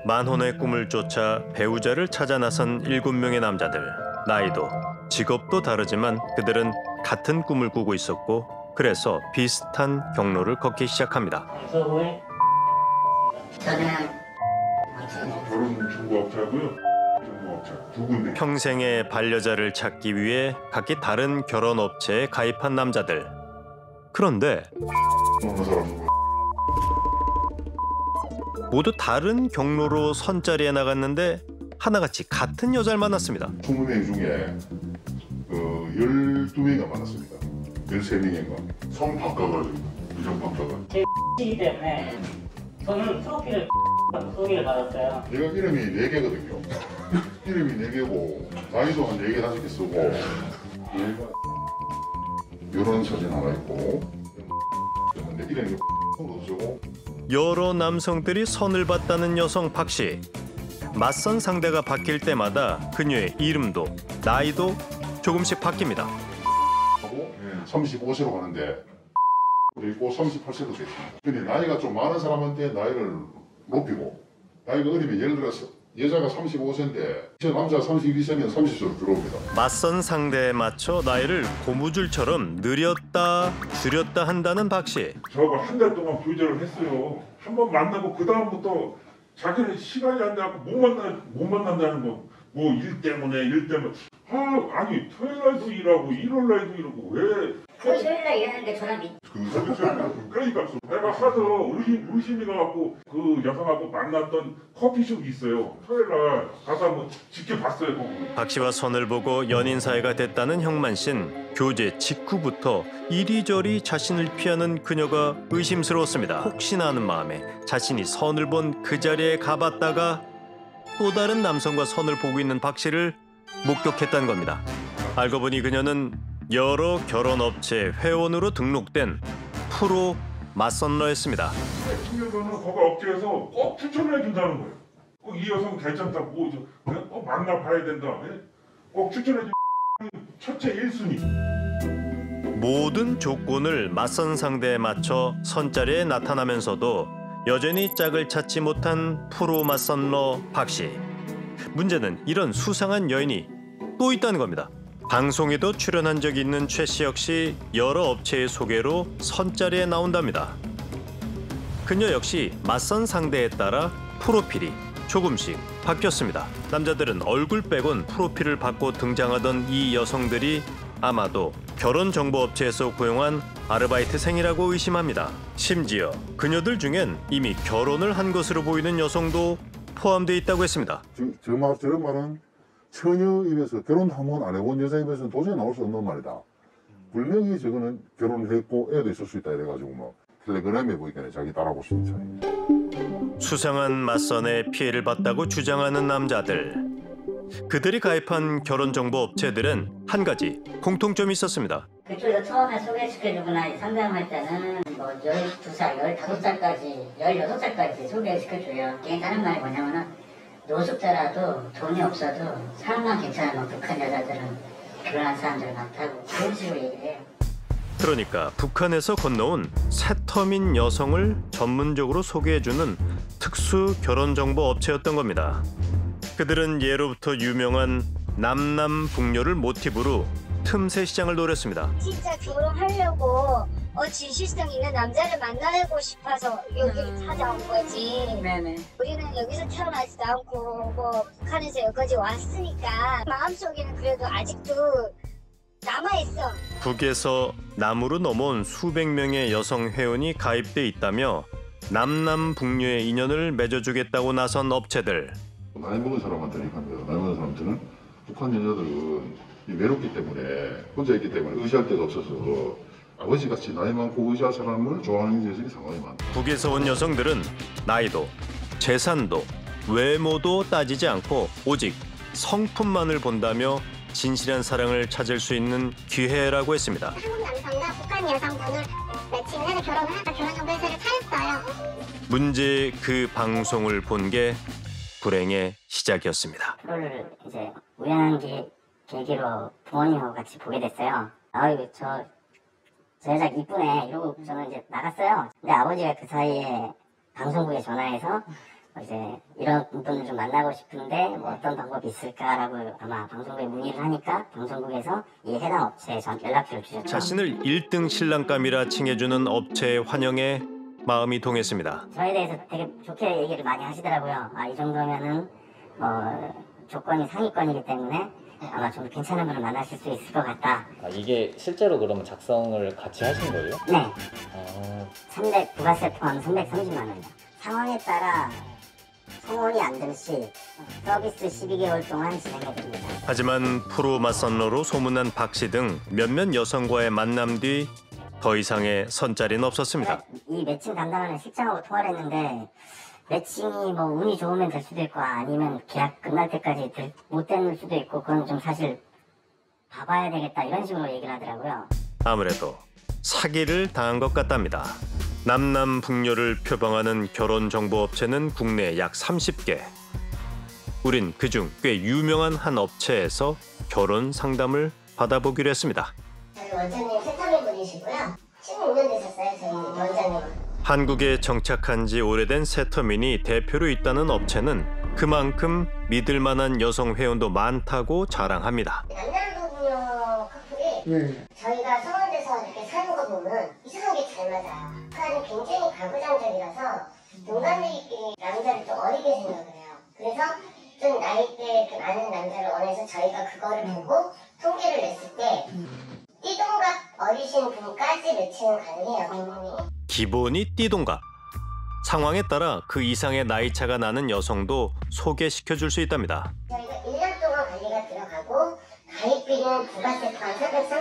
만혼의 꿈을 쫓아 배우자를 찾아 나선 7명의 남자들. 나이도 직업도 다르지만 그들은 같은 꿈을 꾸고 있었고 그래서 비슷한 경로를 걷기 시작합니다. 저는 결혼 중고업자고요. 중고업자 두 군데. 평생의 반려자를 찾기 위해 각기 다른 결혼업체에 가입한 남자들. 그런데 어느 사람은 모두 다른 경로로 선자리에 나갔는데 하나같이 같은 여자를 만났습니다. 20명 중에 12명이 만났습니다. 13명인가. 성 바꿔가지고 부정 바꿔가. 제 시기 때문에 저는 프로필을 소개를 받았어요. 내가 이름이 4개거든요. 이름이 4개고 나이도 한 4개 5개 쓰고 얘가 이런 사진 하나 있고 근데 이름이 쓰고 여러 남성들이 선을 봤다는 여성 박 씨. 맞선 상대가 바뀔 때마다 그녀의 이름도 나이도 조금씩 바뀝니다. 하고 35세로 가는데 그리고 38세도 됐습니다. 근데 나이가 좀 많은 사람한테 나이를 높이고 나이가 어리면 예를 들어서 여자가 35세인데 남자가 32세면 30세로 들어옵니다. 맞선 상대에 맞춰 나이를 고무줄처럼 느렸다 줄였다 한다는 박 씨. 저하고 한 달 동안 교제를 했어요. 한 번 만나고 그 다음부터 자기는 시간이 안 돼갖고 못 만난다는 거. 뭐 일 때문에. 아니 토요일 날도 일하고 일요일 날도 일하고 왜? 토요일날 일하는데 저랑 그러니까 내가 가서 의심이 가갖고 그 여성하고 만났던 커피숍이 있어요. 토요일 날 가서 한번 지켜봤어요. 거기. 박 씨와 선을 보고 연인 사이가 됐다는 형만 씨는 교제 직후부터 이리저리 자신을 피하는 그녀가 의심스러웠습니다. 혹시나 하는 마음에 자신이 선을 본 그 자리에 가봤다가 또 다른 남성과 선을 보고 있는 박 씨를 목격했다는 겁니다. 알고 보니 그녀는 여러 결혼업체 회원으로 등록된 프로 맞선러였습니다. 친구들은 거기 업체에서 꼭 추천해 준다는 거예요. 꼭 이 여성 괜찮다고 꼭 만나봐야 된다. 꼭 추천해 준 첫째 1순위. 모든 조건을 맞선 상대에 맞춰 선자리에 나타나면서도 여전히 짝을 찾지 못한 프로 맞선러 박 씨. 문제는 이런 수상한 여인이 또 있다는 겁니다. 방송에도 출연한 적이 있는 최 씨 역시 여러 업체의 소개로 선자리에 나온답니다. 그녀 역시 맞선 상대에 따라 프로필이 조금씩 바뀌었습니다. 남자들은 얼굴 빼곤 프로필을 바꿔 등장하던 이 여성들이 아마도 결혼정보업체에서 고용한 아르바이트생이라고 의심합니다. 심지어 그녀들 중엔 이미 결혼을 한 것으로 보이는 여성도 포함되어 있다고 했습니다. 저런 말은 처녀 입에서 결혼 한 번 안 해본 여자 입에서는 도저히 나올 수 없는 말이다. 분명히 저거는 결혼을 했고 애도 있을 수 있다 이래가지고 뭐 텔레그램에 보이겠네 자기 따라하고 싶은 차이. 수상한 맞선에 피해를 봤다고 주장하는 남자들. 그들이 가입한 결혼정보업체들은 한 가지 공통점이 있었습니다. 그쪽에서 처음에 소개시켜주거나 상담할 때는 뭐 12살, 15살까지, 16살까지 소개시켜줘요. 그게 다른 말이 뭐냐면은 노숙자라도 돈이 없어도 사람만 괜찮으면 북한 여자들은 결혼한 사람들 많다고 그런 식으로 얘기해요. 그러니까 북한에서 건너온 새터민 여성을 전문적으로 소개해주는 특수 결혼정보업체였던 겁니다. 그들은 예로부터 유명한 남남북녀를 모티브로 틈새 시장을 노렸습니다. 진짜 결혼하려고 진실성 있는 남자를 만나고 싶어서 여기를 찾아온 거지. 네네. 우리는 여기서 태어나지도 않고 뭐 북한에서 여기까지 왔으니까 마음속에는 그래도 아직도 남아있어. 북에서 남으로 넘어온 수백 명의 여성 회원이 가입돼 있다며 남남북녀의 인연을 맺어주겠다고 나선 업체들. 나이 먹은 사람한테는 이겁니다. 나이 먹은 사람들은 북한 여자들은 외롭기 때문에 혼자 있기 때문에 의지할 데가 없어서 아버지같이 나이 많고 의지할 사람을 좋아하는 여성이 상당히 많다. 북에서 온 여성들은 나이도 재산도 외모도 따지지 않고 오직 성품만을 본다며 진실한 사랑을 찾을 수 있는 기회라고 했습니다. 한국 남성과 북한 여성분을 매칭을 해서 결혼을 하다 결혼정보회사를 차렸어요. 문제 그 방송을 본 게 불행의 시작이었습니다. 프로를 이제 우연한 계기로 부모님하고 같이 보게 됐어요. 아이고 저 여자 이쁘네 이러고 저는 이제 나갔어요. 근데 아버지가 그 사이에 방송국에 전화해서 이제 이런 분을 좀 만나고 싶은데 뭐 어떤 방법이 있을까라고 아마 방송국에 문의를 하니까 방송국에서 이 해당 업체에 전 연락처를 주셨죠. 자신을 1등 신랑감이라 칭해주는 업체의 환영에 마음이 동했습니다. 저에 대해서 되게 좋게 얘기를 많이 하시더라고요. 이 정도면은 조건이 상위권이기 때문에 아마 좀 괜찮은 분을 만나실 수 있을 것 같다. 이게 실제로 그러면 작성을 같이 하신 거예요? 네. 300 부가세 포함 330만 원이요. 상황에 따라 성원이 안 될 시 서비스 12개월 동안 진행해 드립니다. 하지만 프로 맞선러로 소문난 박 씨 등 몇몇 여성과의 만남 뒤 더 이상의 선자리는 없었습니다. 이 매칭 담당하는 실장하고 통화를 했는데 매칭이 뭐 운이 좋으면 될 수도 있고 아니면 계약 끝날 때까지 못 되는 수도 있고 그건 좀 사실 봐봐야 되겠다 이런 식으로 얘기를 하더라고요. 아무래도 사기를 당한 것 같답니다. 남남북녀를 표방하는 결혼정보업체는 국내에 약 30개. 우린 그중 꽤 유명한 한 업체에서 결혼 상담을 받아보기로 했습니다. 저희 원장님 세탁인 분이시고요. 15년 되셨어요, 저희 원장님은. 한국에 정착한 지 오래된 세터민이 대표로 있다는 업체는 그만큼 믿을 만한 여성 회원도 많다고 자랑합니다. 남남북녀 커플이 저희가 서울에서 이렇게 사는 거 보면 이상하게 잘 맞아요. 북한은 굉장히 가부장적이라서 동갑내기끼리 남자를 좀 어리게 생각을 해요. 그래서 좀 나이대 많은 남자를 원해서 저희가 그거를 보고 통계를 냈을 때 띠동갑 어리신 분까지 매칭은 가능해요. 기본이 띠동갑. 상황에 따라 그 이상의 나이 차가 나는 여성도 소개시켜줄 수 있답니다. 저희가 1년 동안 관리가 들어가고 가입비는 부가세 포함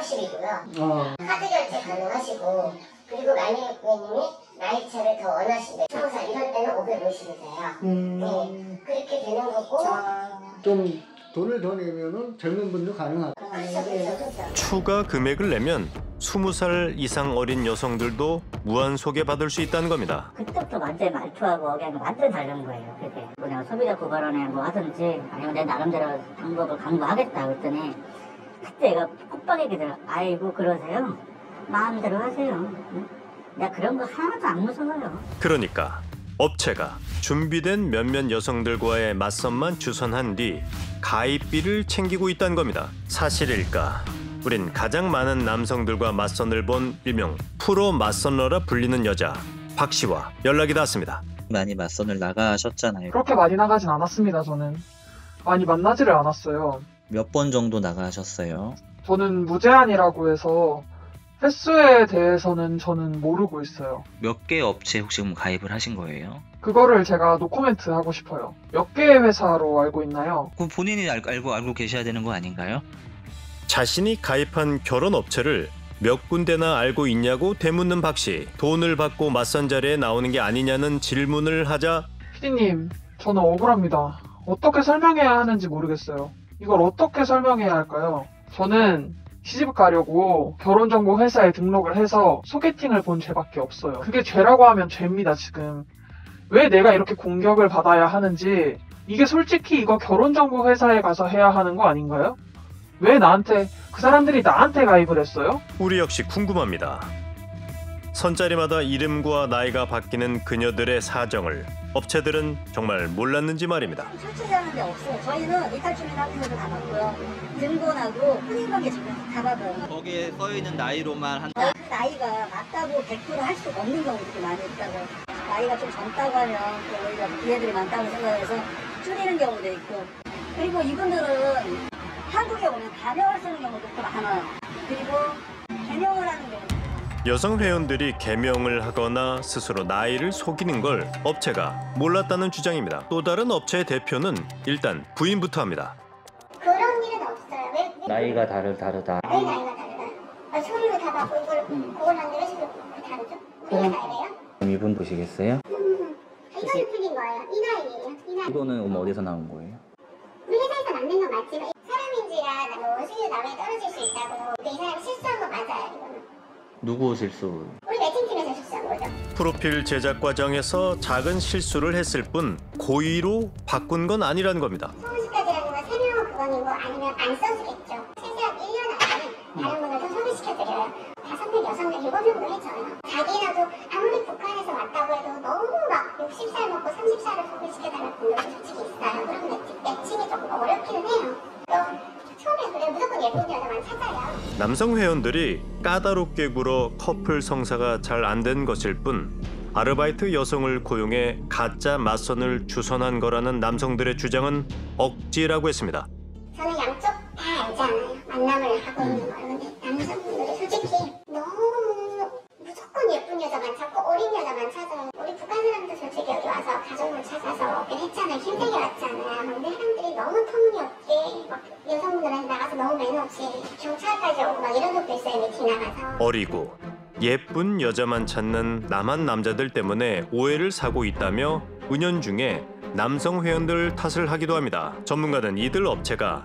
330이고요. 카드 결제 가능하시고 그리고 만약에 고객님이 나이차를 더 원하시는데 청사 이럴 때는 550이세요. 네, 그렇게 되는 거고 좀 돈을 더 내면은 젊은 분도 가능하고. 그렇죠. 추가 금액을 내면 20살 이상 어린 여성들도 무한 소개받을 수 있다는 겁니다. 그때부터 완전 말투하고 그냥 완전 다른 거예요. 그게 그냥 소비자 고발원에 뭐 하든지 아니면 내 나름대로 방법을 강구하겠다 그랬더니 그때 얘가 콧방에기더라. 아이고 그러세요? 마음대로 하세요. 응? 내가 그런 거 하나도 안 무서워요. 그러니까 업체가 준비된 몇몇 여성들과의 맞선만 주선한 뒤 가입비를 챙기고 있다는 겁니다. 사실일까? 우린 가장 많은 남성들과 맞선을 본 일명 프로 맞선러라 불리는 여자 박 씨와 연락이 닿았습니다. 많이 맞선을 나가셨잖아요. 그렇게 많이 나가진 않았습니다. 저는 많이 만나지를 않았어요. 몇 번 정도 나가셨어요? 저는 무제한이라고 해서 횟수에 대해서는 저는 모르고 있어요. 몇 개 업체 혹시 가입을 하신 거예요? 그거를 제가 노코멘트 하고 싶어요. 몇 개의 회사로 알고 있나요? 그럼 본인이 알고 계셔야 되는 거 아닌가요? 자신이 가입한 결혼 업체를 몇 군데나 알고 있냐고 되묻는 박 씨. 돈을 받고 맞선 자리에 나오는 게 아니냐는 질문을 하자 피디님, 저는 억울합니다. 어떻게 설명해야 하는지 모르겠어요. 이걸 어떻게 설명해야 할까요? 저는 시집 가려고 결혼정보 회사에 등록을 해서 소개팅을 본 죄밖에 없어요. 그게 죄라고 하면 죄입니다, 지금. 왜 내가 이렇게 공격을 받아야 하는지, 이게 솔직히 이거 결혼정보 회사에 가서 해야 하는 거 아닌가요? 왜 그 사람들이 나한테 가입을 했어요? 우리 역시 궁금합니다. 선자리마다 이름과 나이가 바뀌는 그녀들의 사정을 업체들은 정말 몰랐는지 말입니다. 설치하는 데 없어요. 저희는 이탈주민합의서도 다 받고요. 등본하고 혼인관계 증명서 다 받아요. 거기에 써있는 나이로만 한... 그 나이가 맞다고 100% 할 수가 없는 경우들이 많이 있다고. 나이가 좀 젊다고 하면 또 오히려 기회들이 많다고 생각해서 줄이는 경우도 있고. 그리고 이분들은 한국에 오면 가명을 쓰는 경우도 또 많아요. 그리고 개명을 하는 경우도. 여성 회원들이 개명을 하거나 스스로 나이를 속이는 걸 업체가 몰랐다는 주장입니다. 또 다른 업체의 대표는 일단 부인부터 합니다. 그런 일은 없어요. 왜 나이가 다르다. 왜 나이가 다르다? 서류를 다 받고 이걸 고발하는데 왜 서류 다르죠? 우리가 나이래요? 그럼 이분 보시겠어요? 이건 틀린 거예요. 이 나이예요. 이 나이. 이거는 어디서 나온 거예요? 우리 회사에서 맞는 건 맞지만 사람인지라 뭐 수요 남에 떨어질 수 있다고. 근데 이 사람이 실수한 거 맞아요. 이거는. 누구 실수? 우리 매칭팀에서 실수한 거죠. 프로필 제작 과정에서 작은 실수를 했을 뿐 고의로 바꾼 건 아니라는 겁니다. 소개시켜드리는 건 3명은 그거이고 아니면 안 써주겠죠. 최소한 1년 안에 다른 분을 더 소개시켜드려요. 5명, 6명, 7명도 해줘요. 자기라도 아무리 북한에서 왔다고 해도 너무 막 60살 먹고 30살을 소개시켜달라는 분들도 솔직히 있어요. 그럼 매칭이 조금 어렵기는 해요. 또 처음에 그래 무조건 예쁜 여자만 찾아요. 남성 회원들이 까다롭게 굴어 커플 성사가 잘 안 된 것일 뿐 아르바이트 여성을 고용해 가짜 맞선을 주선한 거라는 남성들의 주장은 억지라고 했습니다. 저는 양쪽 다 알잖아요. 만남을 하고 있는 걸. 근데 남성분들이 솔직히 너무 무조건 예쁜 여자만 찾고 어린 여자만 찾아요. 우리 북한 사람도 솔직히 여기 와서 가족을 찾아서 오긴 했잖아요. 힘들게 왔잖아요. 근데 사람들이 너무 터무니없게 막 여성분들한테 나가서 너무 매너 없이 경찰까지 오고 막 이런 것도 있어요. 미팅 나가서. 어리고 예쁜 여자만 찾는 남한 남자들 때문에 오해를 사고 있다며 은연중에 남성 회원들 탓을 하기도 합니다. 전문가는 이들 업체가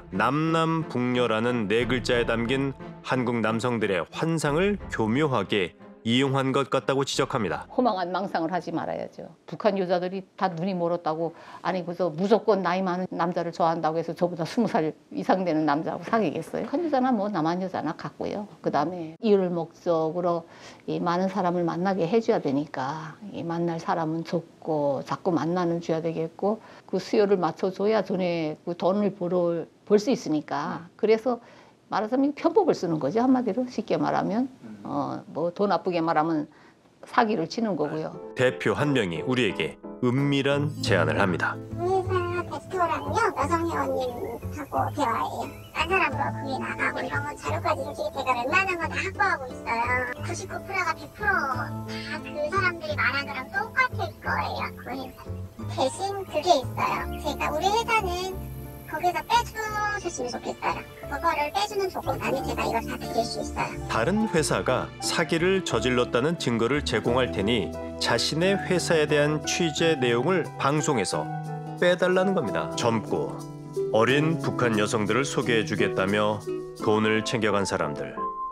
남남북녀라는 네 글자에 담긴 한국 남성들의 환상을 교묘하게 이용한 것 같다고 지적합니다. 허망한 망상을 하지 말아야죠. 북한 여자들이 다 눈이 멀었다고 아니 그래서 무조건 나이 많은 남자를 좋아한다고 해서 저보다 20살 이상 되는 남자하고 사귀겠어요? 북한 여자나 뭐 남한 여자나 같고요. 그다음에 이율 목적으로 이 많은 사람을 만나게 해줘야 되니까 이 만날 사람은 적고 자꾸 만나는 줘야 되겠고 그 수요를 맞춰줘야 돈에 그 돈을 벌 수 있으니까 그래서 말하자면 편법을 쓰는 거죠. 한마디로 쉽게 말하면 뭐 돈 나쁘게 말하면 사기를 치는 거고요. 대표 한 명이 우리에게 은밀한 제안을 합니다. 회사 대표랑요 여성 회원님하고 대화해요. 딴 사람으로 거기 나가고 이런 건 자료까지 인식이 제가 웬만한 건 다 확보하고 있어요. 99%가 100% 다 그 사람들이 말한 거랑 똑같을 거예요. 그 회사. 대신 그게 있어요. 제가 우리 회사는 거기서 빼주셨으면 좋겠어요. 그거를 빼주는 조건 안에 제가 이걸 다 드릴 수 있어요. 다른 회사가 사기를 저질렀다는 증거를 제공할 테니 자신의 회사에 대한 취재 내용을 방송에서 빼달라는 겁니다. 젊고 어린 북한 여성들을 소개해주겠다며 돈을 챙겨간 사람들,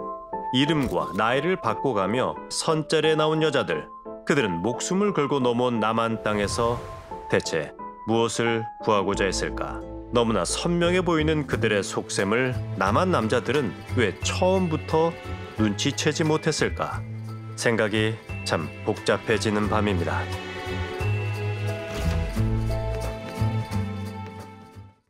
이름과 나이를 바꿔가며 선자리에 나온 여자들, 그들은 목숨을 걸고 넘어온 남한 땅에서 대체 무엇을 구하고자 했을까? 너무나 선명해 보이는 그들의 속셈을 남한 남자들은 왜 처음부터 눈치채지 못했을까? 생각이 참 복잡해지는 밤입니다.